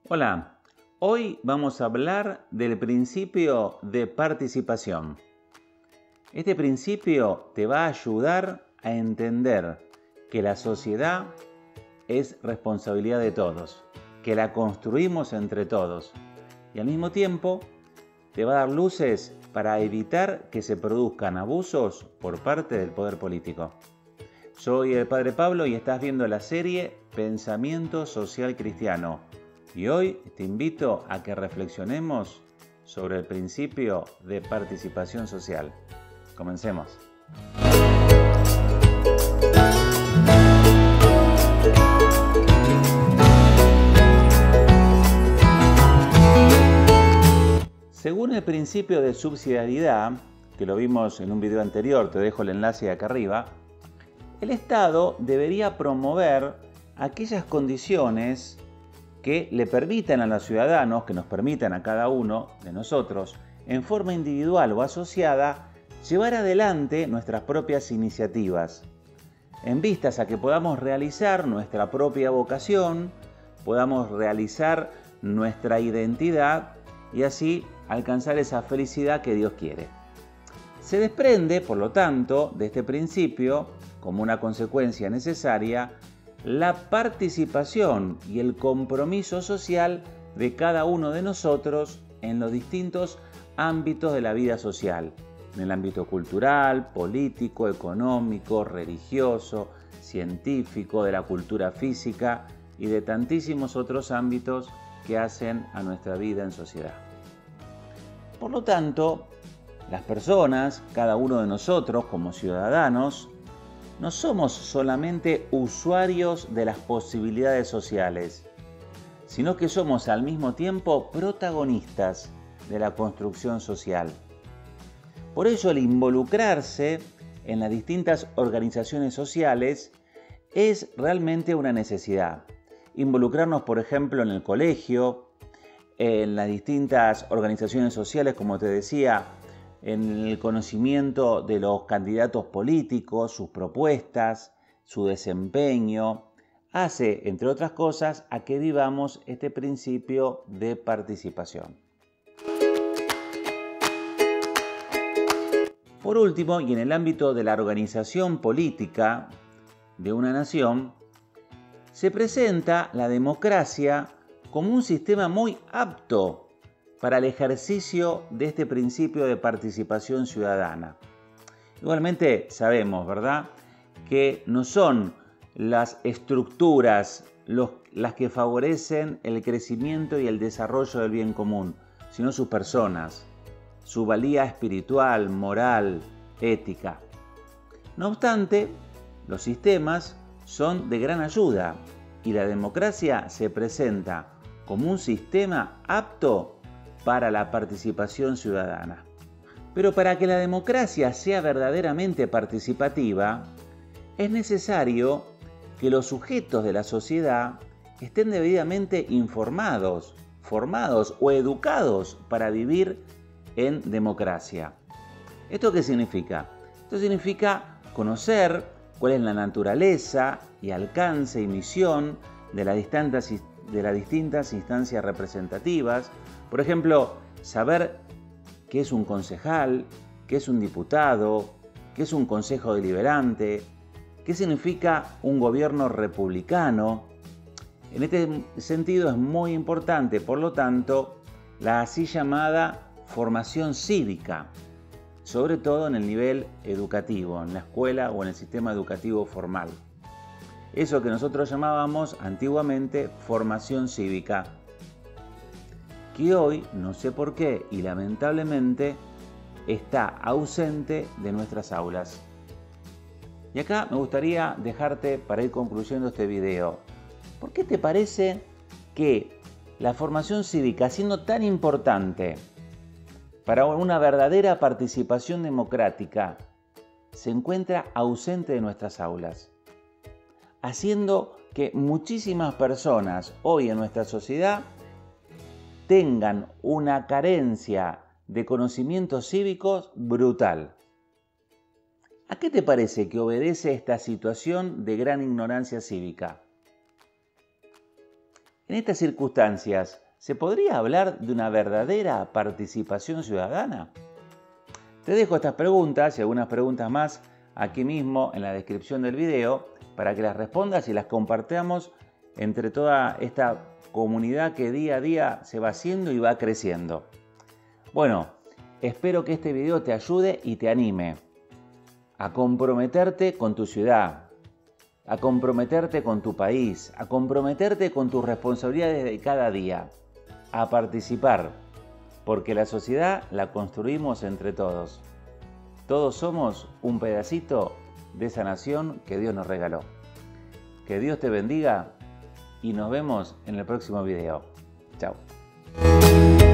Hola, hoy vamos a hablar del principio de participación. Este principio te va a ayudar a entender que la sociedad es responsabilidad de todos, que la construimos entre todos y al mismo tiempo te va a dar luces para evitar que se produzcan abusos por parte del poder político. Soy el Padre Pablo y estás viendo la serie Pensamiento Social Cristiano. Y hoy te invito a que reflexionemos sobre el principio de participación social. Comencemos. Según el principio de subsidiariedad, que lo vimos en un video anterior, te dejo el enlace acá arriba, el Estado debería promover aquellas condiciones que le permitan a los ciudadanos, que nos permitan a cada uno de nosotros, en forma individual o asociada, llevar adelante nuestras propias iniciativas, en vistas a que podamos realizar nuestra propia vocación, podamos realizar nuestra identidad y así alcanzar esa felicidad que Dios quiere. Se desprende, por lo tanto, de este principio, como una consecuencia necesaria, la participación y el compromiso social de cada uno de nosotros en los distintos ámbitos de la vida social, en el ámbito cultural, político, económico, religioso, científico, de la cultura física y de tantísimos otros ámbitos que hacen a nuestra vida en sociedad. Por lo tanto, las personas, cada uno de nosotros como ciudadanos, no somos solamente usuarios de las posibilidades sociales, sino que somos al mismo tiempo protagonistas de la construcción social. Por ello, el involucrarse en las distintas organizaciones sociales es realmente una necesidad. Involucrarnos, por ejemplo, en el colegio, en las distintas organizaciones sociales, como te decía, en el conocimiento de los candidatos políticos, sus propuestas, su desempeño, hace, entre otras cosas, a que vivamos este principio de participación. Por último, y en el ámbito de la organización política de una nación, se presenta la democracia como un sistema muy apto para el ejercicio de este principio de participación ciudadana. Igualmente sabemos, ¿verdad?, que no son las estructuras las que favorecen el crecimiento y el desarrollo del bien común, sino sus personas, su valía espiritual, moral, ética. No obstante, los sistemas son de gran ayuda y la democracia se presenta como un sistema apto para la participación ciudadana. Pero para que la democracia sea verdaderamente participativa, es necesario que los sujetos de la sociedad estén debidamente informados, formados o educados para vivir en democracia. ¿Esto qué significa? Esto significa conocer cuál es la naturaleza y alcance y misión de las distintas instancias representativas. Por ejemplo, saber qué es un concejal, qué es un diputado, qué es un consejo deliberante, qué significa un gobierno republicano. En este sentido es muy importante, por lo tanto, la así llamada formación cívica, sobre todo en el nivel educativo, en la escuela o en el sistema educativo formal. Eso que nosotros llamábamos antiguamente formación cívica, que hoy, no sé por qué, y lamentablemente, está ausente de nuestras aulas. Y acá me gustaría dejarte, para ir concluyendo este video, ¿por qué te parece que la formación cívica, siendo tan importante para una verdadera participación democrática, se encuentra ausente de nuestras aulas? Haciendo que muchísimas personas hoy en nuestra sociedad tengan una carencia de conocimientos cívicos brutal. ¿A qué te parece que obedece esta situación de gran ignorancia cívica? En estas circunstancias, ¿se podría hablar de una verdadera participación ciudadana? Te dejo estas preguntas y algunas preguntas más aquí mismo en la descripción del video para que las respondas y las compartamos entre toda esta comunidad que día a día se va haciendo y va creciendo. Bueno, espero que este video te ayude y te anime a comprometerte con tu ciudad, a comprometerte con tu país, a comprometerte con tus responsabilidades de cada día, a participar, porque la sociedad la construimos entre todos. Todos somos un pedacito de esa nación que Dios nos regaló. Que Dios te bendiga y nos vemos en el próximo video. Chao.